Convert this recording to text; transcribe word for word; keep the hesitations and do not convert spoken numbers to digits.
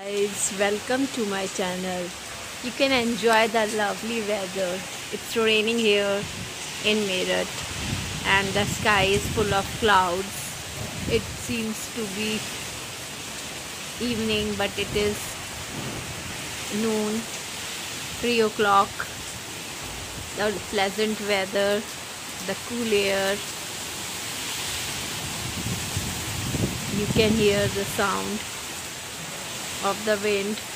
Guys, welcome to my channel. You can enjoy the lovely weather. It's raining here in Meerut and the sky is full of clouds. It seems to be evening, but it is noon, three o'clock. The pleasant weather, the cool air. You can hear the sound of the wind.